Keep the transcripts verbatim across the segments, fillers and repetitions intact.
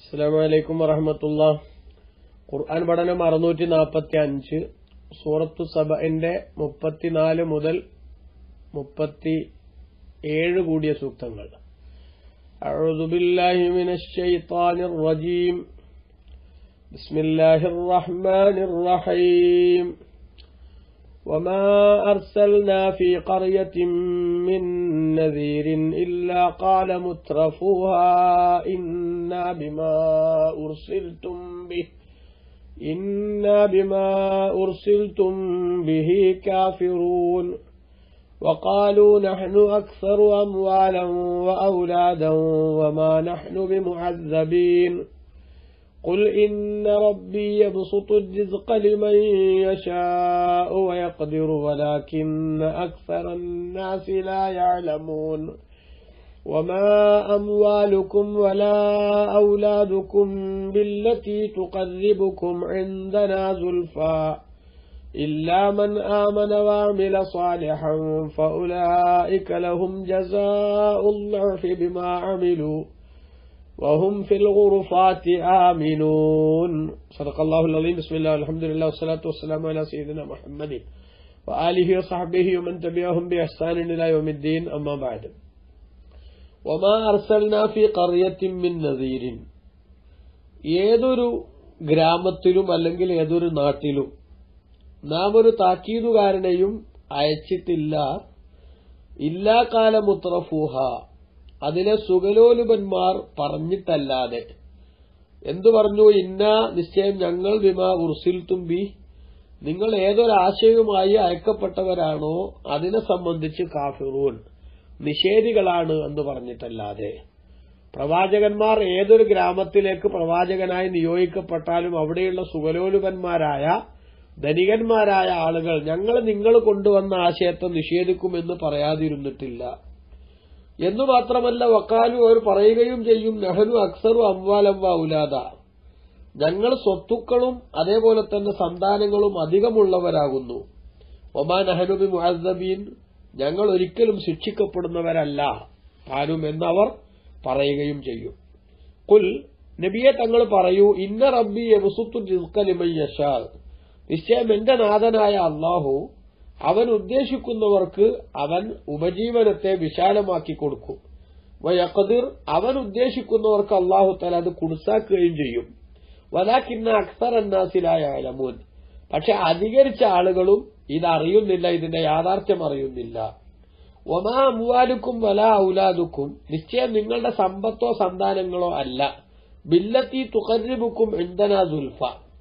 അസ്സലാമു അലൈക്കും വറഹ്മത്തുള്ളാഹി. ഖുർആൻ പഠനം അറുന്നൂറ്റി നാൽപ്പത്തി അഞ്ച്, സൂറത്തു സബഇന്റെ മുപ്പത്തിനാല് മുതൽ മുപ്പത്തി ഏഴ് കൂടിയ സൂക്തങ്ങൾ. അഊദു ബില്ലാഹി മിനശ് ശൈത്വാനിർ റജീം. ബിസ്മില്ലാഹിർ റഹ്മാനിർ റഹീം. وما أرسلنا في قرية من نذير إلا قال مترفوها إنا بما أرسلتم به إنا بما أرسلتم به كافرون وقالوا نحن أكثر أموالا وأولادا وما نحن بمعذبين قل إن ربي يبسط الرزق لمن يشاء ويقدر ولكن أكثر الناس لا يعلمون وما أموالكم ولا أولادكم بالتي تقربكم عندنا زلفى إلا من آمن وعمل صالحا فأولئك لهم جزاء الضعف بما عملوا وهم في الغرفات آمنون. صدق الله العظيم. بسم الله والحمد لله والصلاة والسلام على سيدنا محمد وآله وصحبه ومن تبعهم بإحسان إلى يوم الدين. أما بعد. وما أرسلنا في قرية من نذير. ഏതൊരു ഗ്രാമത്തിലും അല്ലെങ്കിൽ ഏതൊരു നാട്ടിലും നാം ഒരു താക്കീതുകാരനെയും അയച്ചിട്ടില്ല. ഇല്ലാ കാല മുത്രഫൂഹ, അതിലെ സുഗലോലുപന്മാർ പറഞ്ഞിട്ടല്ലാതെ. എന്തു പറഞ്ഞു? ഇന്ന നിശ്ചയം ഞങ്ങൾ ബിമാ ഉർസിൽതും ബി, നിങ്ങൾ ഏതൊരാശയവുമായി അയക്കപ്പെട്ടവരാണോ അതിനെ സംബന്ധിച്ച് കാഫിറൂൻ, നിഷേധികളാണ് എന്ന് പറഞ്ഞിട്ടല്ലാതെ. പ്രവാചകന്മാർ ഏതൊരു ഗ്രാമത്തിലേക്ക് പ്രവാചകനായി നിയോഗിക്കപ്പെട്ടാലും അവിടെയുള്ള സുഗലോലുപന്മാരായ ധനികന്മാരായ ആളുകൾ ഞങ്ങൾ നിങ്ങൾ കൊണ്ടുവന്ന ആശയത്തെ നിഷേധിക്കുമെന്ന് പറയാതിരുന്നിട്ടില്ല. എന്നു മാത്രമല്ല, വക്കാലു അവർ പറയുകയും ചെയ്യും, നഹനു അക്സറു അംവാലം വ ഔലാദ, ഞങ്ങൾ സ്വത്തുക്കളും അതേപോലെ തന്നെ സന്താനങ്ങളും അധികമുള്ളവരാകുന്നു. ഒമാ നഹനു ബി മുഅസ്സബീൻ, ഞങ്ങൾ ഒരിക്കലും ശിക്ഷിക്കപ്പെടുന്നവരല്ല താനും എന്നവർ പറയുകയും ചെയ്യും. ഖുൽ, നബിയെ തങ്ങൾ പറയൂ, ഇന്ന റബ്ബി യബ്സുത്തു റിസ്ഖ ലിമൻ യശാ, നിശ്ചയം എന്റെ നാഥനായ അല്ലാഹു അവൻ ഉദ്ദേശിക്കുന്നവർക്ക് അവൻ ഉപജീവനത്തെ വിശാലമാക്കി കൊടുക്കും. വയഖദിർ, അവൻ ഉദ്ദേശിക്കുന്നവർക്ക് അല്ലാഹു തആല അത് കുടുസാക്കുകയും ചെയ്യും. വലാകിന്ന അക്സറന്നാസി ലാ യഅലമൂൻ, പക്ഷെ അധികരിച്ച ആളുകളും ഇതറിയുന്നില്ല, ഇതിന്റെ യാഥാർത്ഥ്യം അറിയുന്നില്ല. വമാ അംവാലുക്കും വലാ ഔലാദുക്കും, നിശ്ചയം നിങ്ങളുടെ സമ്പത്തോ സന്താനങ്ങളോ അല്ല. ബില്ലത്തി തുഖർരിബുക്കും ഇൻദനാ സുൽഫ,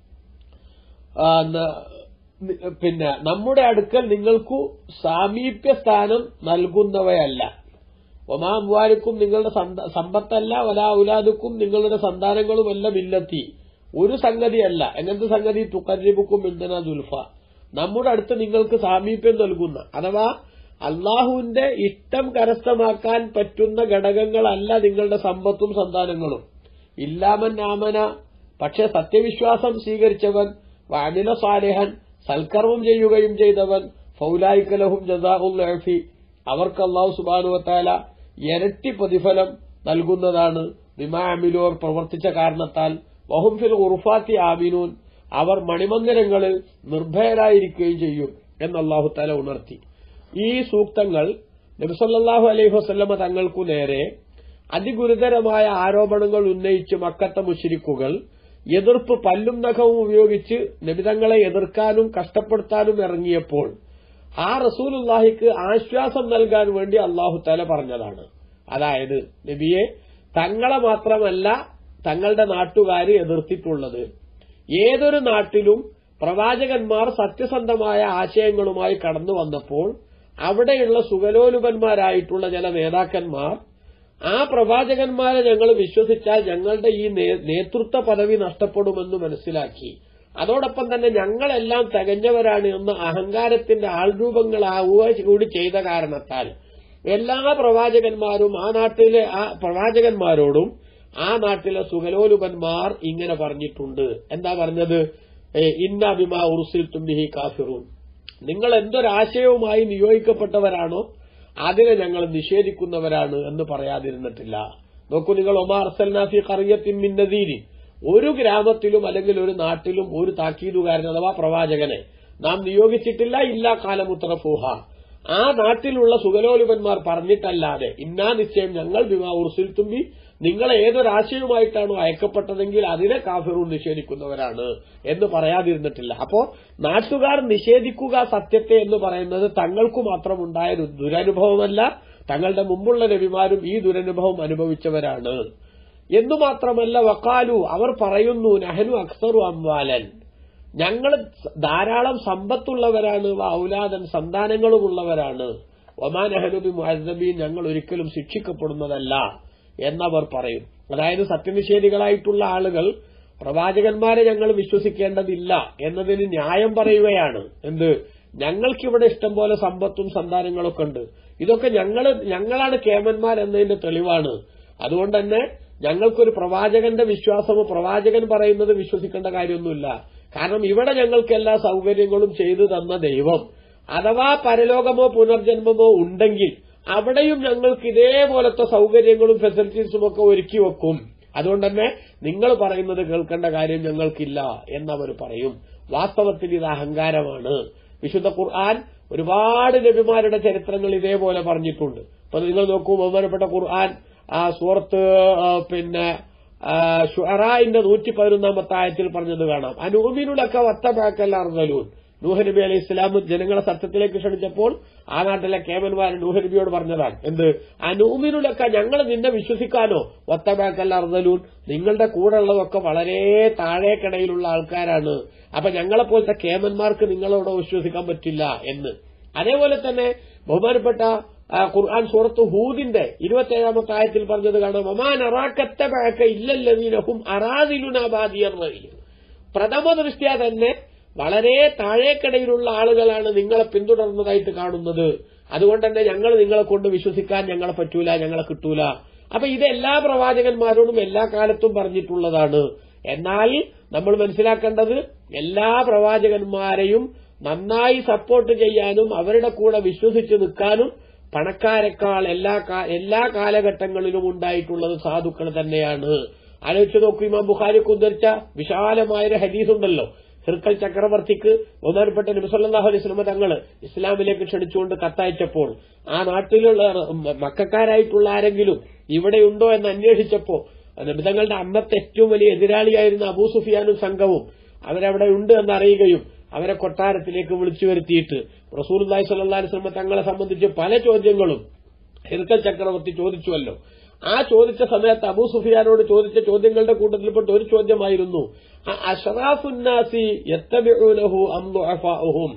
പിന്നെ നമ്മുടെ അടുക്കൽ നിങ്ങൾക്കു സാമീപ്യ സ്ഥാനം നൽകുന്നവയല്ല. ഒമാ അംവാലുക്കും, നിങ്ങളുടെ സമ്പത്തല്ല, വലാ ഔലാദുക്കും, നിങ്ങളുടെ സന്താനങ്ങളുമല്ല. ബില്ലത്തി, ഒരു സംഗതിയല്ല. എങ്ങനത്തെ സംഗതി? തുഖർരിബുക്കും ഇൻദനാ സുൽഫ, നമ്മുടെ അടുത്ത് നിങ്ങൾക്ക് സാമീപ്യം നൽകുന്ന, അഥവാ അള്ളാഹുവിന്റെ ഇഷ്ടം കരസ്ഥമാക്കാൻ പറ്റുന്ന ഘടകങ്ങളല്ല നിങ്ങളുടെ സമ്പത്തും സന്താനങ്ങളും. ഇല്ലാമൻ ആമന, പക്ഷെ സത്യവിശ്വാസം സ്വീകരിച്ചവൻ, വഅമില സാലിഹൻ, സൽക്കർമ്മം ചെയ്യുകയും ചെയ്തവൻ, ഫൗലായിക ലഹും ജസാഉൽ ളഅഫി, അവർക്ക് അല്ലാഹു സുബ്ഹാനഹു വ തആല ഇരട്ടി പ്രതിഫലം നൽകുന്നതാണ്. ബിമാ അമിലു, പ്രവർത്തിച്ച കാരണത്താൽ. വഹും ഫിൽ ഗുർഫാത്തി ആമിനൂൻ, അവർ മണിമന്ദിരങ്ങളിൽ നിർഭയരായിരിക്കുകയും ചെയ്യും എന്ന് അല്ലാഹു തആല ഉണർത്തി. ഈ സൂക്തങ്ങൾ നബി സല്ലല്ലാഹു അലൈഹി വസല്ലമ തങ്ങൾക്കു നേരെ അതിഗുരുതരമായ ആരോപണങ്ങൾ ഉന്നയിച്ച് മക്കത്തെ മുശ്രിക്കുകൾ എതിർപ്പ് പല്ലും നഖവും ഉപയോഗിച്ച് നബിതങ്ങളെ എതിർക്കാനും കഷ്ടപ്പെടുത്താനും ഇറങ്ങിയപ്പോൾ ആ റസൂലുള്ളാഹിക്ക് ആശ്വാസം നൽകാൻ വേണ്ടി അല്ലാഹു തആല പറഞ്ഞതാണ്. അതായത് നബിയെ തങ്ങളെ മാത്രമല്ല തങ്ങളുടെ നാട്ടുകാര് എതിർത്തിട്ടുള്ളത്. ഏതൊരു നാട്ടിലും പ്രവാചകന്മാർ സത്യസന്ധമായ ആശയങ്ങളുമായി കടന്നു വന്നപ്പോൾ അവിടെയുള്ള സുഗലോലുപന്മാരായിട്ടുള്ള ചില നേതാക്കന്മാർ ആ പ്രവാചകന്മാരെ ഞങ്ങൾ വിശ്വസിച്ചാൽ ഞങ്ങളുടെ ഈ നേതൃത്വ പദവി നഷ്ടപ്പെടുമെന്ന് മനസ്സിലാക്കി. അതോടൊപ്പം തന്നെ ഞങ്ങളെല്ലാം തികഞ്ഞവരാണ് എന്ന അഹങ്കാരത്തിന്റെ ആൾരൂപങ്ങളാവുക കൂടി ചെയ്ത കാരണത്താൽ എല്ലാ പ്രവാചകന്മാരും ആ നാട്ടിലെ ആ പ്രവാചകന്മാരോടും ആ നാട്ടിലെ സുഗലോലുപന്മാർ ഇങ്ങനെ പറഞ്ഞിട്ടുണ്ട്. എന്താ പറഞ്ഞത്? ഇന്ന ബിമാ ഉർസിൽതും ബിഹി കാഫിറൂൻ, നിങ്ങൾ എന്തൊരാശയവുമായി നിയോഗിക്കപ്പെട്ടവരാണോ അതിനെ ഞങ്ങൾ നിഷേധിക്കുന്നവരാണ് എന്ന് പറയാതിരുന്നിട്ടില്ല. നോക്കൂ നിങ്ങൾ, ഒമാ അർസൽനാ ഫീ ഖറിയത്തിൻ മിൻ നദീരിൻ, ഒരു ഗ്രാമത്തിലും അല്ലെങ്കിൽ ഒരു നാട്ടിലും ഒരു താക്കീതുകാരൻ അഥവാ പ്രവാചകനെ നാം നിയോഗിച്ചിട്ടില്ല. ഇല്ലാ കാലമുത്രഫൂഹ, ആ നാട്ടിലുള്ള സുഗലോലുപന്മാർ പറഞ്ഞിട്ടല്ലാതെ ഇന്നാ നിശ്ചയം ഞങ്ങൾ ബിമാ ഉർസിൽതും ബി, നിങ്ങൾ ഏതൊരാശയവുമായിട്ടാണോ അയക്കപ്പെട്ടതെങ്കിൽ അതിനെ കാഫിറൂൻ നിഷേധിക്കുന്നവരാണ് എന്ന് പറയാതിരുന്നിട്ടില്ല. അപ്പോ നാട്ടുകാർ നിഷേധിക്കുക സത്യത്തെ എന്ന് പറയുന്നത് തങ്ങൾക്കു മാത്രമുണ്ടായ ദുരനുഭവമല്ല, തങ്ങളുടെ മുമ്പുള്ള നബിമാരും ഈ ദുരനുഭവം അനുഭവിച്ചവരാണ് എന്നു മാത്രമല്ല. വഖാലു, അവർ പറയുന്നു, നഹനു അക്സറു അംവാലൻ, ഞങ്ങൾ ധാരാളം സമ്പത്തുള്ളവരാണ്, വ ഔലാദൻ, സന്താനങ്ങളുമുള്ളവരാണ്, വമാ നഹനു ബി മുഅസ്സബീൻ, ഞങ്ങൾ ഒരിക്കലും ശിക്ഷിക്കപ്പെടുന്നതല്ല എന്നവർ പറയും. അതായത് സത്യനിഷേധികളായിട്ടുള്ള ആളുകൾ പ്രവാചകന്മാരെ ഞങ്ങൾ വിശ്വസിക്കേണ്ടതില്ല എന്നതിന് ന്യായം പറയുകയാണ്. എന്ത്, ഞങ്ങൾക്കിവിടെ ഇഷ്ടം പോലെ സമ്പത്തും സന്താനങ്ങളൊക്കെ ഉണ്ട്, ഇതൊക്കെ ഞങ്ങൾ ഞങ്ങളാണ് കേമന്മാർ എന്നതിന്റെ തെളിവാണ്. അതുകൊണ്ട് തന്നെ ഞങ്ങൾക്കൊരു പ്രവാചകന്റെ വിശ്വാസമോ പ്രവാചകൻ പറയുന്നത് വിശ്വസിക്കേണ്ട കാര്യമൊന്നുമില്ല. കാരണം ഇവിടെ ഞങ്ങൾക്ക് എല്ലാ സൗകര്യങ്ങളും ചെയ്തു തന്ന ദൈവം അഥവാ പരലോകമോ പുനർജന്മമോ ഉണ്ടെങ്കിൽ അവിടെയും ഞങ്ങൾക്ക് ഇതേപോലത്തെ സൗകര്യങ്ങളും ഫെസിലിറ്റീസും ഒക്കെ ഒരുക്കി വെക്കും. അതുകൊണ്ട് തന്നെ നിങ്ങൾ പറയുന്നത് കേൾക്കേണ്ട കാര്യം ഞങ്ങൾക്കില്ല എന്നവർ പറയും. വാസ്തവത്തിൽ ഇത് അഹങ്കാരമാണ്. വിശുദ്ധ ഖുർആൻ ഒരുപാട് നബിമാരുടെ ചരിത്രങ്ങൾ ഇതേപോലെ പറഞ്ഞിട്ടുണ്ട്. അപ്പൊ നിങ്ങൾ നോക്കൂ, ബഹുമാനപ്പെട്ട ഖുർആൻ ആ സൂറത്ത് പിന്നെ ശുഅറാഇന്റെ നൂറ്റി പതിനൊന്നാമത്തെ ആയത്തിൽ പറഞ്ഞത് കാണാം. അനൂമിനുലക വത്തബഅകൽ അർദലൂൻ, നൂഹ് നബി അലൈഹി ഇസ്ലാം ജനങ്ങളെ സത്യത്തിലേക്ക് ക്ഷണിച്ചപ്പോൾ ആ നാട്ടിലെ കേമന്മാർ നൂഹ് നബിയോട് പറഞ്ഞതാണ് എന്ത്, അനൂമിനുലക, ഞങ്ങൾ നിന്നെ വിശ്വസിക്കാനോ, വത്തബഅകൽ അർദലൂൻ, നിങ്ങളുടെ കൂടെ ഉള്ളതൊക്കെ വളരെ താഴേക്കിടയിലുള്ള ആൾക്കാരാണ്, അപ്പൊ ഞങ്ങളെപ്പോലത്തെ കേമന്മാർക്ക് നിങ്ങളോട് വിശ്വസിക്കാൻ പറ്റില്ല എന്ന്. അതേപോലെ തന്നെ ബഹുമാനപ്പെട്ട ഖുർആൻ സൂറത്ത് ഹൂദിന്റെ ഇരുപത്തിയേഴാമത്തെ ആയത്തിൽ പറഞ്ഞത് കാണാം, വമാ നറാകത്തബഅക ഇല്ലല്ലദീന ഹും അറാദിലുനാ ബാദിയർ റഅയ്, പ്രഥമ ദൃഷ്ട്യാ തന്നെ വളരെ താഴേക്കിടയിലുള്ള ആളുകളാണ് നിങ്ങളെ പിന്തുടർന്നതായിട്ട് കാണുന്നത്. അതുകൊണ്ട് തന്നെ ഞങ്ങൾ നിങ്ങളെ കൊണ്ട് വിശ്വസിക്കാൻ ഞങ്ങളെ പറ്റൂല, ഞങ്ങളെ കിട്ടൂല. അപ്പൊ ഇത് എല്ലാ പ്രവാചകന്മാരോടും എല്ലാ കാലത്തും പറഞ്ഞിട്ടുള്ളതാണ്. എന്നാൽ നമ്മൾ മനസ്സിലാക്കേണ്ടത് എല്ലാ പ്രവാചകന്മാരെയും നന്നായി സപ്പോർട്ട് ചെയ്യാനും അവരുടെ കൂടെ വിശ്വസിച്ച് നിൽക്കാനും പണക്കാരെക്കാൾ എല്ലാ എല്ലാ കാലഘട്ടങ്ങളിലും ഉണ്ടായിട്ടുള്ളത് സാധുക്കൾ തന്നെയാണ്. ആലോചിച്ച് നോക്കൂ, ഇമാം ബുഖാരിക്ക് ഉദ്ധരിച്ച വിശാലമായൊരു ഹദീസ് ഉണ്ടല്ലോ, ഹിർക്കൽ ചക്രവർത്തിക്ക് ബഹുമാനപ്പെട്ട നബി സല്ലല്ലാഹു അലൈഹി വസല്ലം തങ്ങൾ ഇസ്ലാമിലേക്ക് ക്ഷണിച്ചുകൊണ്ട് കത്തയച്ചപ്പോൾ ആ നാട്ടിലുള്ള മക്കക്കാരായിട്ടുള്ള ആരെങ്കിലും ഇവിടെയുണ്ടോ എന്ന് അന്വേഷിച്ചപ്പോ നബി തങ്ങളുടെ അന്നത്തെ ഏറ്റവും വലിയ എതിരാളിയായിരുന്ന അബൂ സുഫിയാനും സംഘവും അവരവിടെ ഉണ്ട് എന്നറിയുകയും അവരെ കൊട്ടാരത്തിലേക്ക് വിളിച്ചു വരുത്തിയിട്ട് റസൂലുള്ളാഹി സ്വല്ലല്ലാഹു അലൈഹി വസല്ലം തങ്ങളെ സംബന്ധിച്ച് പല ചോദ്യങ്ങളും ഹിർക്കൽ ചക്രവർത്തി ചോദിച്ചുവല്ലോ. ആ ചോദിച്ച സമയത്ത് അബൂ സുഫിയാനോട് ചോദിച്ച ചോദ്യങ്ങളുടെ കൂട്ടത്തിൽപ്പെട്ട ഒരു ചോദ്യമായിരുന്നു, അശ്റാഫുന്നാസി യത്തബിഊനഹു അം ദുഅഫാഉഹും,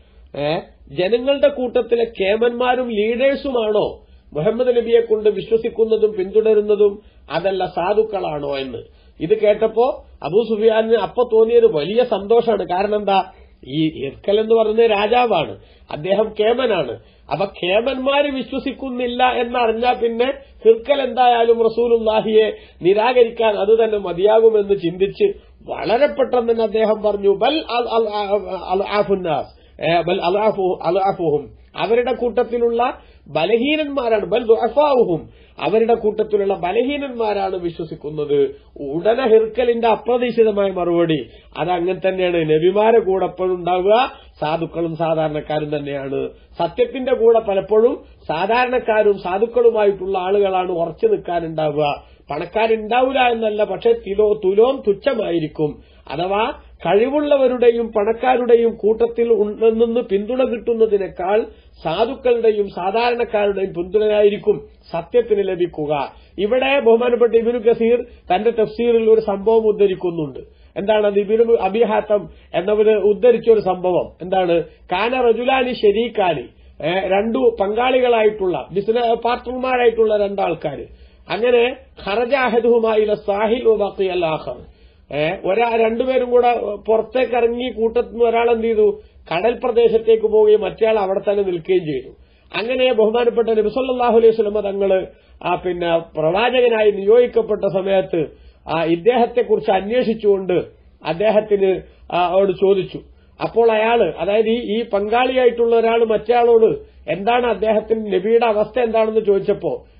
ജനങ്ങളുടെ കൂട്ടത്തിലെ കേമന്മാരും ലീഡേഴ്സുമാണോ മുഹമ്മദ് നബിയെ കൊണ്ട് വിശ്വസിക്കുന്നതും പിന്തുടരുന്നതും, അതല്ല സാധുക്കളാണോ എന്ന്. ഇത് കേട്ടപ്പോ അബൂ സുഫിയാന് അപ്പൊ തോന്നിയത് വലിയ സന്തോഷമാണ്. കാരണം എന്താ, ഈ ഹിർക്കൽ എന്ന് പറയുന്നത് രാജാവാണ്, അദ്ദേഹം കേമനാണ്. അപ്പൊ കേമന്മാര് വിശ്വസിക്കുന്നില്ല എന്നറിഞ്ഞാൽ പിന്നെ ഹിർക്കൽ എന്തായാലും റസൂലുള്ളാഹിയെ നിരാകരിക്കാൻ അത് തന്നെ മതിയാകുമെന്ന് ചിന്തിച്ച് വളരെ പെട്ടെന്ന് തന്നെ അദ്ദേഹം പറഞ്ഞു, ബൽ അൽആഫുന്നാസ് ബൽ അൽആഫുഹും, അവരുടെ കൂട്ടത്തിലുള്ള ബലഹീനന്മാരാണ്, ബൽ ദുഅഫാഉഹും, അവരുടെ കൂട്ടത്തിലുള്ള ബലഹീനന്മാരാണ് വിശ്വസിക്കുന്നത്. ഉടനെ ഹിർക്കലിന്റെ അപ്രതീക്ഷിതമായ മറുപടി, അതങ്ങനെ തന്നെയാണ്, നബിമാരെ കൂടെ എപ്പോഴും ഉണ്ടാവുക സാധുക്കളും സാധാരണക്കാരും തന്നെയാണ്. സത്യത്തിന്റെ കൂടെ പലപ്പോഴും സാധാരണക്കാരും സാധുക്കളുമായിട്ടുള്ള ആളുകളാണ് ഉറച്ചു നിൽക്കാനുണ്ടാവുക. പണക്കാരുണ്ടാവില്ല എന്നല്ല, പക്ഷെ തിലോ തുലോം തുച്ഛമായിരിക്കും. അഥവാ കഴിവുള്ളവരുടെയും പണക്കാരുടെയും കൂട്ടത്തിൽ നിന്ന് പിന്തുണ കിട്ടുന്നതിനേക്കാൾ സാധുക്കളുടെയും സാധാരണക്കാരുടെയും പിന്തുണയായിരിക്കും സത്യത്തിന് ലഭിക്കുക. ഇവിടെ ബഹുമാനപ്പെട്ട ഇബ്നു കസീർ തന്റെ തഫ്സീറിൽ ഒരു സംഭവം ഉദ്ധരിക്കുന്നുണ്ട്. എന്താണത്? ഇബ്നു അബീ ഹാത്തം എന്നവര് ഉദ്ധരിച്ച ഒരു സംഭവം എന്താണ്? കാന റജുലാനി ശരീക്കാനി, രണ്ടു പങ്കാളികളായിട്ടുള്ള ബിസിനസ് പാർട്ട്ണർമാരായിട്ടുള്ള രണ്ടാൾക്കാര്. അങ്ങനെ ഖറജ അഹദുഹുമാ ഇല സാഹിൽ വ ബഖിയ അൽ ആഖർ, ഒരാ രണ്ടുപേരും കൂടെ പുറത്തേക്ക് ഇറങ്ങി കൂട്ടത്തിൽ നിന്ന് ഒരാൾ എന്ത് ചെയ്തു, കടൽ പ്രദേശത്തേക്ക് പോവുകയും മറ്റേയാൾ അവിടെ തന്നെ നിൽക്കുകയും ചെയ്തു. അങ്ങനെ ബഹുമാനപ്പെട്ട നബി സല്ലല്ലാഹു അലൈഹി വസല്ലം തങ്ങള് ആ പിന്നെ പ്രവാചകനായി നിയോഗിക്കപ്പെട്ട സമയത്ത് ആ ഇദ്ദേഹത്തെക്കുറിച്ച് അന്വേഷിച്ചുകൊണ്ട് അദ്ദേഹത്തിന് അവരോട് ചോദിച്ചു. അപ്പോൾ അയാള്, അതായത് ഈ പങ്കാളിയായിട്ടുള്ള ഒരാൾ മറ്റേയാളോട് എന്താണ് അദ്ദേഹത്തിന് നബിയുടെ അവസ്ഥ എന്താണെന്ന് ചോദിച്ചപ്പോ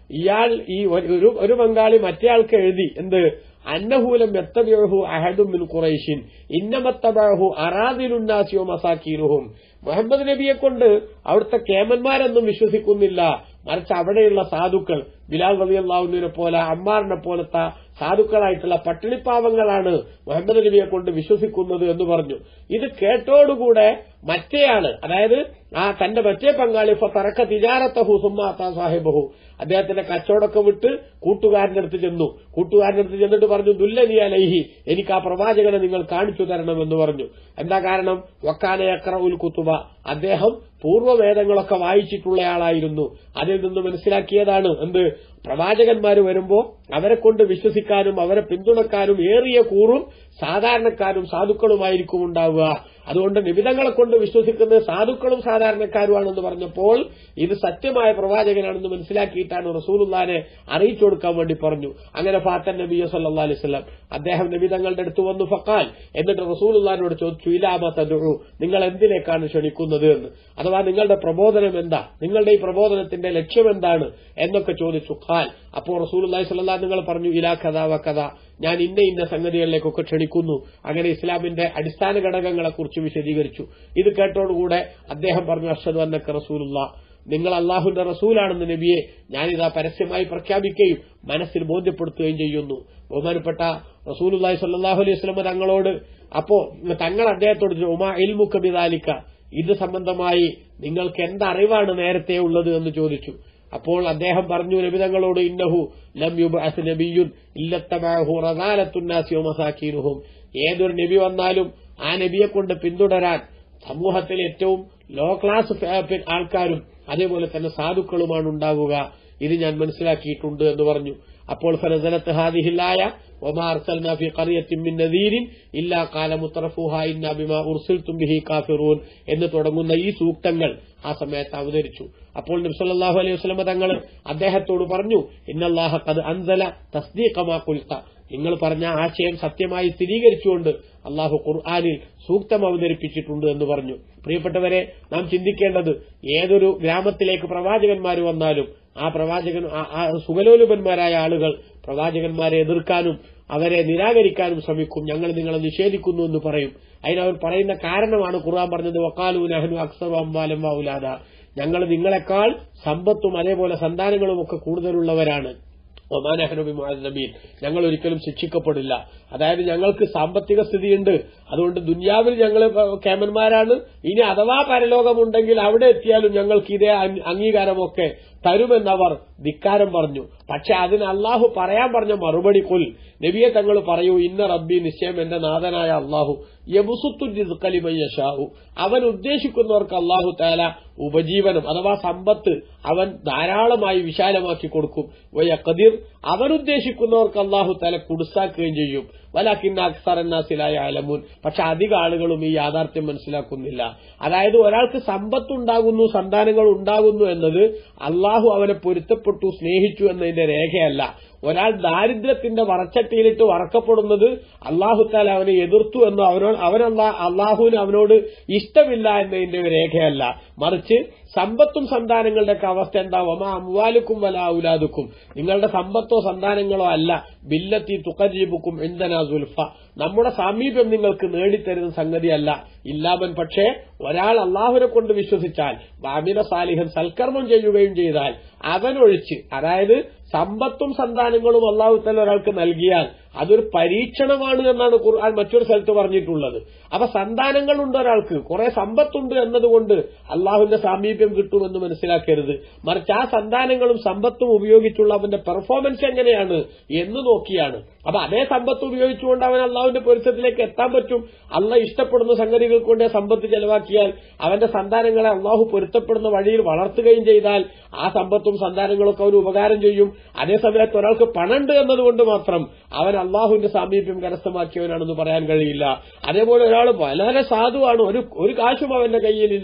ഇയാൾ ഈ ഒരു ഒരു ബംഗാളി മറ്റേയാൾക്ക് എഴുതി എന്ത് അന്നഹൂലം എത്തബിഹു അഹദും മിൻ ഖുറൈശിൻ ഇന്നമത്തബഹു അറാദിലുന്നാസി വമസാകീനുഹും മുഹമ്മദ് നബിയെ കൊണ്ട് അവിടുത്തെ കേമന്മാരൊന്നും വിശ്വസിക്കുന്നില്ല, മറിച്ച് അവിടെയുള്ള സാധുക്കൾ ബിലാൽ റളിയല്ലാഹു അൻഹുവിനെ പോലെ അമ്മാറിനെ പോലത്തെ സാധുക്കളായിട്ടുള്ള പട്ടിണിപ്പാവങ്ങളാണ് മുഹമ്മദ് നബിയെ കൊണ്ട് വിശ്വസിക്കുന്നത് എന്ന് പറഞ്ഞു. ഇത് കേട്ടോടുകൂടെ മറ്റേയാള്, അതായത് ആ തന്റെ മറ്റേ പങ്കാളി തറക്ക തിജാരത്തഹു സുമ്മാ സാഹിബഹു, അദ്ദേഹത്തിന്റെ കച്ചവടമൊക്കെ വിട്ട് കൂട്ടുകാരന്റെ അടുത്ത് ചെന്നു. കൂട്ടുകാരന്റെ അടുത്ത് ചെന്നിട്ട് പറഞ്ഞു ദുല്ലനി അലൈഹി, എനിക്ക് ആ പ്രവാചകനെ നിങ്ങൾ കാണിച്ചു തരണമെന്ന് പറഞ്ഞു. എന്താ കാരണം? വക്കാന യഖറഉൽ കുതുബ, അദ്ദേഹം പൂർവ്വവേദങ്ങളൊക്കെ വായിച്ചിട്ടുള്ളയാളായിരുന്നു. അതിൽ നിന്ന് മനസ്സിലാക്കിയതാണ് എന്ത്, പ്രവാചകന്മാർ വരുമ്പോ അവരെ കൊണ്ട് വിശ്വസിക്കാനും അവരെ പിന്തുണക്കാനും ഏറിയ കൂറും സാധാരണക്കാരും സാധുക്കളുമായിരിക്കും ഉണ്ടാവുക. അതുകൊണ്ട് നിബിധങ്ങളെ കൊണ്ട് വിശ്വസിക്കുന്നത് സാധുക്കളും സാധാരണക്കാരുമാണെന്ന് പറഞ്ഞപ്പോൾ ഇത് സത്യമായ പ്രവാചകനാണെന്ന് മനസ്സിലാക്കിയിട്ടാണ് റസൂലുള്ളാഹിനെ അറിയിച്ചു കൊടുക്കാൻ വേണ്ടി പറഞ്ഞു. അങ്ങനെ ഫാത്തൻ നബി സല്ലല്ലാഹു അലൈഹി വസല്ലം അദ്ദേഹം നിബിധങ്ങളുടെ അടുത്ത് വന്നു. ഫഖാൽ, എന്നിട്ട് റസൂലുള്ളാഹിനോട് ചോദിച്ചു, ഇലാമ തദ്ഉ, നിങ്ങൾ എന്തിലേക്കാണ് ക്ഷണിക്കുന്നത് എന്ന്, അഥവാ നിങ്ങളുടെ പ്രബോധനം എന്താ, നിങ്ങളുടെ ഈ പ്രബോധനത്തിന്റെ ലക്ഷ്യം എന്താണ് എന്നൊക്കെ ചോദിച്ചു. ഖാൽ, അപ്പോൾ റസൂലുള്ളാഹി സ്വല്ലല്ലാഹു നിങ്ങൾ പറഞ്ഞു, ഇലാ കഥാ വ കഥാ, ഞാൻ ഇന്ന ഇന്ന സംഗതികളിലേക്കൊക്കെ ക്ഷണിക്കുന്നു. അങ്ങനെ ഇസ്ലാമിന്റെ അടിസ്ഥാന ഘടകങ്ങളെ കുറിച്ച് വിശദീകരിച്ചു. ഇത് കേട്ടോടുകൂടെ അദ്ദേഹം പറഞ്ഞു, അഷ്ഹദു അന്നക റസൂലുള്ളാഹ്, നിങ്ങൾ അള്ളാഹുവിന്റെ റസൂലാണെന്ന് നബിയെ ഞാനിതാ പരസ്യമായി പ്രഖ്യാപിക്കുകയും മനസ്സിൽ ബോധ്യപ്പെടുത്തുകയും ചെയ്യുന്നു. ബഹുമാനപ്പെട്ട റസൂലുള്ളാഹി സ്വല്ലല്ലാഹു അലൈഹി വസല്ലം തങ്ങളോട് അപ്പോ തങ്ങൾ അദ്ദേഹത്തോട് ഉമാ ഇൽമുക ബിദാലിക, ഇത് സംബന്ധമായി നിങ്ങൾക്ക് എന്തറിവാണ് നേരത്തെ ഉള്ളത് എന്ന് ചോദിച്ചു. അപ്പോൾ അദ്ദേഹം പറഞ്ഞു നബിതങ്ങളോട്, ഇന്നഹു ലം യുബ്അസ് നബിയ്യുൻ ഇല്ലത്തബഅഹു റദാലത്തുന്നാസി വമസാകീനുഹും, ഏതൊരു നബി വന്നാലും ആ നബിയെ കൊണ്ട് പിന്തുടരാൻ സമൂഹത്തിൽ ഏറ്റവും ലോ ക്ലാസ് ആൾക്കാരും അതേപോലെ തന്നെ സാധുക്കളുമാണ് ഉണ്ടാവുക. ഇത് ഞാൻ മനസ്സിലാക്കിയിട്ടുണ്ട് എന്ന് പറഞ്ഞു. അപ്പോൾ ഫനസലത്ത് ഹാദിഹിൽ ആയ വമാ അർസൽനാ ഫീ ഖറിയത്തിൻ മിൻ നദീരിൻ ഇല്ലാ ഖാല മുത്രഫൂഹാ ഇന്നാ ബിമാ ഉർസിൽതും ബിഹി കാഫിറൂൻ എന്ന് തുടങ്ങുന്ന ഈ സൂക്തങ്ങൾ ആ സമയത്ത് അവതരിച്ചു. അപ്പോൾ നബി സല്ലല്ലാഹു അലൈഹി വസല്ലം തങ്ങൾ അദ്ദേഹത്തോട് പറഞ്ഞു, ഇന്നല്ലാഹ ഖദ് അൻസല തസ്ദീഖ മാ ഖുൽത, നിങ്ങൾ പറഞ്ഞ ആശയം സത്യമായി സ്ഥിരീകരിച്ചുകൊണ്ട് അള്ളാഹു ഖുർആനിൽ സൂക്തം അവതരിപ്പിച്ചിട്ടുണ്ട് എന്ന് പറഞ്ഞു. പ്രിയപ്പെട്ടവരെ, നാം ചിന്തിക്കേണ്ടത്, ഏതൊരു ഗ്രാമത്തിലേക്ക് പ്രവാചകന്മാർ വന്നാലും ആ പ്രവാചകൻ ആ സുഖലോലുപന്മാരായ ആളുകൾ പ്രവാചകന്മാരെ എതിർക്കാനും അവരെ നിരാകരിക്കാനും ശ്രമിക്കും. ഞങ്ങൾ നിങ്ങളെ നിഷേധിക്കുന്നു എന്ന് പറയും. അതിനവർ പറയുന്ന കാരണമാണ് ഖുർആൻ പറഞ്ഞത്, വഖാലൂ നഹ്നു അക്സറു അംവാലൻ വ ഔലാദ, ഞങ്ങൾ നിങ്ങളെക്കാൾ സമ്പത്തും അതേപോലെ സന്താനങ്ങളും ഒക്കെ കൂടുതലുള്ളവരാണ്. വമാ നഹ്നു ബിമുഅദ്ദബീൻ, ഞങ്ങൾ ഒരിക്കലും ശിക്ഷിക്കപ്പെടില്ല. അതായത് ഞങ്ങൾക്ക് സാമ്പത്തിക സ്ഥിതിയുണ്ട്, അതുകൊണ്ട് ദുനിയാവിൽ ഞങ്ങൾ കേമന്മാരാണ്. ഇനി അഥവാ പരലോകമുണ്ടെങ്കിൽ അവിടെ എത്തിയാലും ഞങ്ങൾക്ക് ഇതേ അംഗീകാരമൊക്കെ തരുമെന്നവർ ധിക്കാരം പറഞ്ഞു. പക്ഷെ അതിന് അള്ളാഹു പറയാൻ പറഞ്ഞ മറുപടി, കുൽ, നബിയെ തങ്ങൾ പറയൂ, ഇന്ന റബ്ബി, നിശ്ചയം എന്റെ നാഥനായ അള്ളാഹു, യബ്സുത്തു റിസ്ഖ ലിമൻ യശാഉ, അവൻ ഉദ്ദേശിക്കുന്നവർക്ക് അള്ളാഹു തആല ഉപജീവനം അഥവാ സമ്പത്ത് അവൻ ധാരാളമായി വിശാലമാക്കി കൊടുക്കും. വയഖദിർ, അവൻ ഉദ്ദേശിക്കുന്നവർക്ക് അള്ളാഹു തആല കുടുസാക്കുകയും ചെയ്യും. വലാകിന്ന അക്സറന്നാസി ലാ യഅലമൂൻ, പക്ഷെ അധിക ആളുകളും ഈ യാഥാർത്ഥ്യം മനസ്സിലാക്കുന്നില്ല. അതായത് ഒരാൾക്ക് സമ്പത്തുണ്ടാകുന്നു, സന്താനങ്ങൾ ഉണ്ടാകുന്നു എന്നത് അള്ളാഹു അവനെ പൊരുത്തപ്പെട്ടു സ്നേഹിച്ചു എന്നതിന്റെ രേഖയല്ല. ഒരാൾ ദാരിദ്ര്യത്തിന്റെ വറച്ചട്ടിയിലിട്ട് വറക്കപ്പെടുന്നത് അള്ളാഹു തആല അവനെ എതിർത്തു എന്നോ അവനോട് അവൻ അള്ളാഹുവിന് അവനോട് ഇഷ്ടമില്ല എന്നതിന്റെ രേഖയല്ല. മറിച്ച് സമ്പത്തും സന്താനങ്ങളുടെയൊക്കെ അവസ്ഥ എന്താ, വമാ അംവാലുക്കും വലാ ഔലാദുക്കും, നിങ്ങളുടെ സമ്പത്തോ സന്താനങ്ങളോ അല്ല, ബില്ലത്തി തുഖർരിബുക്കും ഇൻദനാ സുൽഫ, നമ്മുടെ സാമീപ്യം നിങ്ങൾക്ക് നേടിത്തരുന്ന സംഗതിയല്ല. ഇല്ലാമൻ, പക്ഷേ ഒരാൾ അള്ളാഹുവിനെ കൊണ്ട് വിശ്വസിച്ചാൽ വഅമില സാലിഹൻ, സൽക്കർമ്മം ചെയ്യുകയും ചെയ്താൽ അവനൊഴിച്ച്, അതായത് സമ്പത്തും സന്താനങ്ങളും അള്ളാഹു തആല ഒരാൾക്ക് നൽകിയാൽ അതൊരു പരീക്ഷണമാണ് എന്നാണ് ഖുർആൻ മറ്റൊരു സ്ഥലത്ത് പറഞ്ഞിട്ടുള്ളത്. അപ്പൊ സന്താനങ്ങളുണ്ട് ഒരാൾക്ക്, കുറെ സമ്പത്തുണ്ട് എന്നതുകൊണ്ട് അള്ളാഹുവിന്റെ സാമീപ്യം കിട്ടുമെന്ന് മനസ്സിലാക്കരുത്. മറിച്ച് ആ സന്താനങ്ങളും സമ്പത്തും ഉപയോഗിച്ചുള്ള അവന്റെ പെർഫോമൻസ് എങ്ങനെയാണ് എന്ന് നോക്കിയാണ്. അപ്പൊ അതേ സമ്പത്ത് ഉപയോഗിച്ചുകൊണ്ട് അവൻ അള്ളാഹുവിന്റെ പൊരുത്തത്തിലേക്ക് എത്താൻ പറ്റും. അള്ളാഹ് ഇഷ്ടപ്പെടുന്ന സംഗതികൾ കൊണ്ട് സമ്പത്ത് ചെലവാക്കിയാൽ അവന്റെ സന്താനങ്ങളെ അള്ളാഹു പൊരുത്തപ്പെടുന്ന വഴിയിൽ വളർത്തുകയും ചെയ്താൽ ആ സമ്പത്തും സന്താനങ്ങളൊക്കെ അവന് ഉപകാരം ചെയ്യും. അതേസമയത്ത് ഒരാൾക്ക് പണമുണ്ട് എന്നതുകൊണ്ട് മാത്രം അവൻ അള്ളാഹുവിന്റെ സാമീപ്യം കരസ്ഥമാക്കിയവനാണെന്ന് പറയാൻ കഴിയില്ല. അതേപോലെ ഒരാൾ വളരെ സാധുവാണ്, ഒരു ഒരു കാശും അവന്റെ കയ്യിലില്ല,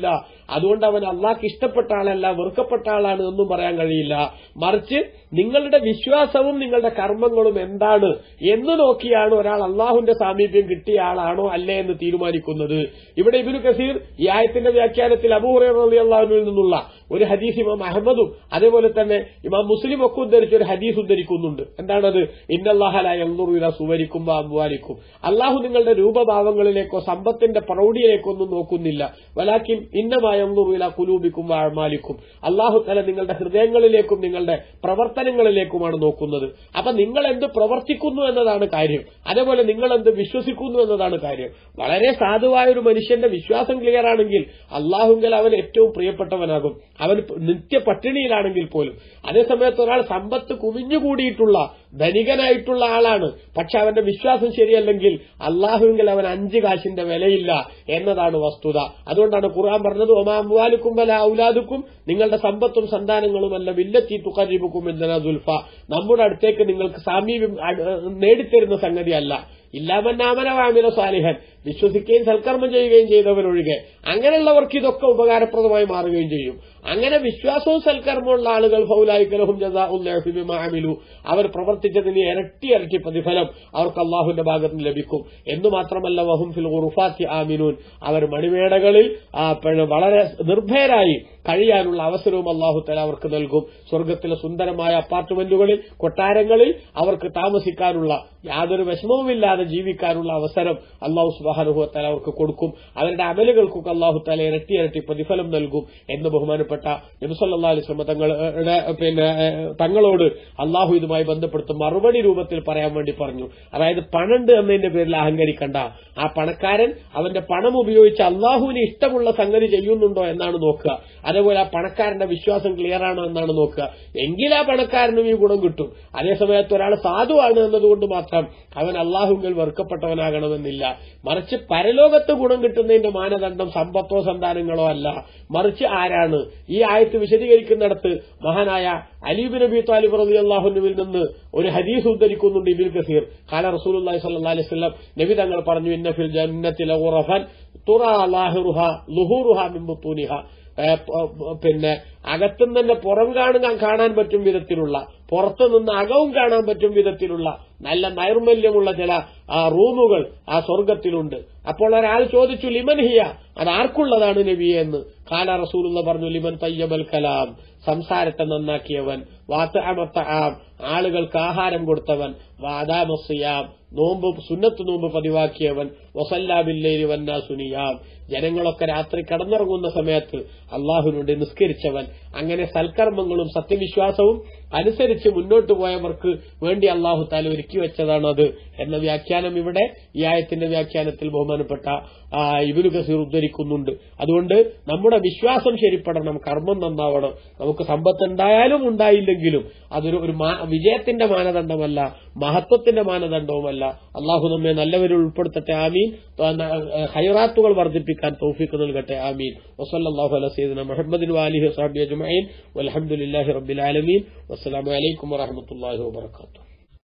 അതുകൊണ്ട് അവൻ അള്ളാഹ്ക്ക് ഇഷ്ടപ്പെട്ട ആളല്ല, വെറുക്കപ്പെട്ട ആളാണ് എന്നും പറയാൻ കഴിയില്ല. മറിച്ച് നിങ്ങളുടെ വിശ്വാസവും നിങ്ങളുടെ കർമ്മങ്ങളും എന്താണ് എന്ന് നോക്കിയാണ് ഒരാൾ അള്ളാഹുവിന്റെ സാമീപ്യം കിട്ടിയ ആളാണോ അല്ലേ എന്ന് തീരുമാനിക്കുന്നത്. ഇവിടെ ഇബ്നു കസീർ ഈ ആയത്തിന്റെ വ്യാഖ്യാനത്തിൽ അബൂ ഹുറൈറ റളിയല്ലാഹുവിൽ നിന്നുള്ള ഒരു ഹദീസ് ഇമാം അഹ്മദും അതേപോലെ തന്നെ ഇമാം മുസ്ലിം ഒക്കെ ഉദ്ധരിച്ച ഒരു ഹദീസ് ഉദ്ധരിക്കുന്നുണ്ട്. എന്താണത്? ഇന്നല്ലാഹ ലാ യൻദുറു ഇലാ സുവരിക്കും വഅംവാലിക്കും, അള്ളാഹു നിങ്ങളുടെ രൂപഭാവങ്ങളിലേക്കോ സമ്പത്തിന്റെ പ്രൗഢിയിലേക്കോ ഒന്നും നോക്കുന്നില്ല. വലാകിൻ ഇന്നമാ യൻദുറു ഇലാ ഖുലൂബിക്കും വഅഅമാലിക്കും, അള്ളാഹു തആല നിങ്ങളുടെ ഹൃദയങ്ങളിലേക്കും നിങ്ങളുടെ പ്രവർത്തനങ്ങളിലേക്കുമാണ് നോക്കുന്നത്. അപ്പൊ നിങ്ങൾ എന്ത് പ്രവർത്തിക്കുന്നു എന്നതാണ് കാര്യം, അതേപോലെ നിങ്ങൾ എന്ത് വിശ്വസിക്കുന്നു എന്നതാണ് കാര്യം. വളരെ സാധുവായ ഒരു മനുഷ്യന്റെ വിശ്വാസം ക്ലിയർ ആണെങ്കിൽ അള്ളാഹുങ്കൽ അവൻ ഏറ്റവും പ്രിയപ്പെട്ടവനാകും, അവൻ നിത്യ പട്ടിണിയിലാണെങ്കിൽ പോലും. അതേസമയത്ത് ഒരാൾ സമ്പത്ത് കുമിഞ്ഞുകൂടിയിട്ടുള്ള ധനികനായിട്ടുള്ള ആളാണ്, പക്ഷെ അവന്റെ വിശ്വാസം ശരിയല്ലെങ്കിൽ അള്ളാഹുവിൽ അവൻ അഞ്ച് കാശിന്റെ വിലയില്ല എന്നതാണ് വസ്തുത. അതുകൊണ്ടാണ് ഖുർആൻ പറഞ്ഞത് ഒമാ അംവാലുക്കും വലാ ഔലാദുക്കും, നിങ്ങളുടെ സമ്പത്തും സന്താനങ്ങളുമല്ല ബില്ലത്തി തുഖർരിബുക്കും ഇൻദനാ സുൽഫ, നമ്മുടെ അടുത്തേക്ക് നിങ്ങൾക്ക് സാമീപ്യം നേടിത്തരുന്ന സംഗതിയല്ല. ഇല്ലാമന്നാമന വാമില സാലിഹൻ, വിശ്വസിക്കുകയും സൽക്കർമ്മം ചെയ്യുകയും ചെയ്തവരൊഴികെ അങ്ങനെയുള്ളവർക്ക് ഇതൊക്കെ ഉപകാരപ്രദമായി മാറുകയും ചെയ്യും. അങ്ങനെ വിശ്വാസവും സൽക്കർമ്മമുള്ള ആളുകൾ ഫൗലായിക ലഹും ജസാഉൽ ലഅഫി ബിമാ അമിലു, അവർ പ്രവർത്തിച്ചതിന് ഇരട്ടി ഇരട്ടി പ്രതിഫലം അവർക്ക് അള്ളാഹുവിന്റെ ഭാഗത്ത് നിന്ന് ലഭിക്കും. എന്ന് മാത്രമല്ല വഹും ഫിൽ ഗുറുഫാത്തി ആമിനൂൻ, അവർ മണിമേടകളിൽ വളരെ നിർഭയരായി കഴിയാനുള്ള അവസരവും അള്ളാഹു തആല അവർക്ക് നൽകും. സ്വർഗ്ഗത്തിലെ സുന്ദരമായ അപ്പാർട്ട്മെന്റുകളിൽ, കൊട്ടാരങ്ങളിൽ അവർക്ക് താമസിക്കാനുള്ള, യാതൊരു വിഷമവുമില്ലാതെ ജീവിക്കാനുള്ള അവസരം അള്ളാഹു സുബ്ഹാനഹു വ തആല അവർക്ക് കൊടുക്കും. അവരുടെ അമലുകൾക്കൊക്കെ അള്ളാഹു തആല ഇരട്ടി ഇരട്ടി പ്രതിഫലം നൽകും എന്ന് ബഹുമാനപ്പെട്ട നബി സല്ലല്ലാഹു അലൈഹി വസല്ലം തങ്ങളുടെ പിന്നെ തങ്ങളോട് അള്ളാഹു ഇതുമായി ബന്ധപ്പെടുത്തി മറുപടി രൂപത്തിൽ പറയാൻ വേണ്ടി പറഞ്ഞു. അതായത് പണുണ്ട് എന്നതിന്റെ പേരിൽ അഹങ്കരിക്കണ്ട. ആ പണക്കാരൻ അവന്റെ പണം ഉപയോഗിച്ച് അള്ളാഹുവിന് ഇഷ്ടമുള്ള സംഗതി ചെയ്യുന്നുണ്ടോ എന്നാണ് നോക്കുക. അതേപോലെ ആ പണക്കാരന്റെ വിശ്വാസം ക്ലിയർ ആണോ എന്നാണ് നോക്കുക. എങ്കിൽ ആ പണക്കാരനും ഈ ഗുണം കിട്ടും. അതേസമയത്ത് ഒരാൾ സാധുവാണ് എന്നതുകൊണ്ട് മാത്രം അവൻ അള്ളാഹുവിൽ വെറുക്കപ്പെട്ടവനാകണമെന്നില്ല. മറിച്ച് പരലോകത്ത് ഗുണം കിട്ടുന്നതിന്റെ മാനദണ്ഡം സമ്പത്തോ സന്താനങ്ങളോ അല്ല, മറിച്ച് ആരാണ്. ഈ ആയത്ത് വിശദീകരിക്കുന്നിടത്ത് മഹാനായ അലി ഇബ്നു അബീ ത്വാലിബ് റളിയല്ലാഹു അൻഹുവിൽ നിന്ന് ഒരു ഹദീസ് ഉദ്ധരിക്കുന്നുണ്ട് ഇബ്നു കസീർ. ഖാല റസൂലുള്ളാഹി സ്വല്ലല്ലാഹു അലൈഹി വസല്ലം, നബി തങ്ങൾ പറഞ്ഞു, ഇന്ന ഫിൽ ജന്നത്തി ലഗുറഫൻ തുറാ ലാഹിറുഹാ ളുഹൂറുഹാ മിൻ ബുത്തൂനിഹാ, പിന്നെ അകത്തുനിന്ന് തന്നെ പുറം കാണാൻ കാണാൻ പറ്റും വിധത്തിലുള്ള, പുറത്തുനിന്ന് അകവും കാണാൻ പറ്റും വിധത്തിലുള്ള നല്ല നൈർമല്യമുള്ള ചില റൂമുകൾ ആ സ്വർഗത്തിലുണ്ട്. അപ്പോൾ ഒരാൾ ചോദിച്ചു, ലിമൻ ഹിയ, അത് ആർക്കുള്ളതാണ് നബിയെ എന്ന്. ഖാല റസൂലുള്ളാഹി പറഞ്ഞു, ലിമൻ തയ്യബൽ കലാം, സംസാരത്തെ നന്നാക്കിയവൻ, വാതഅമത്തആം, ആളുകൾക്ക് ആഹാരം കൊടുത്തവൻ, വാദാമസ്സിയാം, നോമ്പ് സുന്നത്ത് നോമ്പ് പതിവാക്കിയവൻ, വസല്ലാ ബില്ലൈലി വന്നാസു നിയാം, ജനങ്ങളൊക്കെ രാത്രി കടന്നിറങ്ങുന്ന സമയത്ത് അള്ളാഹുവിനോട് നിസ്കരിച്ചവൻ. അങ്ങനെ സൽക്കർമ്മങ്ങളും സത്യവിശ്വാസവും അനുസരിച്ച് മുന്നോട്ട് പോയവർക്ക് വേണ്ടി അള്ളാഹു തആല ഒരുക്കി വെച്ചതാണത് എന്ന വ്യാഖ്യാനം ഇവിടെ ഈ ആയത്തിന്റെ വ്യാഖ്യാനത്തിൽ ബഹുമാനപ്പെട്ട ഇബ്നു കസീർ ഉദ്ധരിക്കുന്നുണ്ട്. അതുകൊണ്ട് നമ്മുടെ വിശ്വാസം ശരിപ്പെടണം, കർമ്മം നന്നാവണം. നമുക്ക് സമ്പത്ത് ഉണ്ടായാലും ഉണ്ടായില്ലെങ്കിലും അതൊരു ഒരു വിജയത്തിന്റെ മാനദണ്ഡമല്ല, മഹത്വത്തിന്റെ മാനദണ്ഡവുമല്ല. അള്ളാഹു നമ്മെ നല്ലവരിൽ ഉൾപ്പെടുത്തട്ടെ. ആമീൻ. ഖൈറാത്തുകൾ വർദ്ധിപ്പിക്കാൻ തൗഫീഖ് നൽകട്ടെ. ആമീൻ. വസല്ലല്ലാഹു അലാ സയ്യിദിനാ മുഹമ്മദിൻ വആലിഹി വസഹ്ബിഹി അജ്മഈൻ വൽഹംദുലില്ലാഹി റബ്ബിൽ ആലമീൻ. വസ്സലാമു അലൈക്കും വറഹ്മത്തുള്ളാഹി വബറകാതുഹു.